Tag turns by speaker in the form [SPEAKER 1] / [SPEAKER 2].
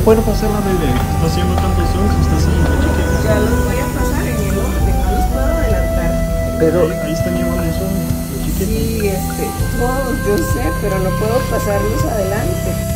[SPEAKER 1] puedo pasarla, bebé. Está haciendo tantos zooms, está haciendo chiquito.
[SPEAKER 2] Ya los voy a pasar en el orden, no los puedo adelantar.
[SPEAKER 1] Pero ahí están llevando un zoom, los chiquitos.
[SPEAKER 2] Sí, todos, yo sé, pero no puedo pasarlos adelante.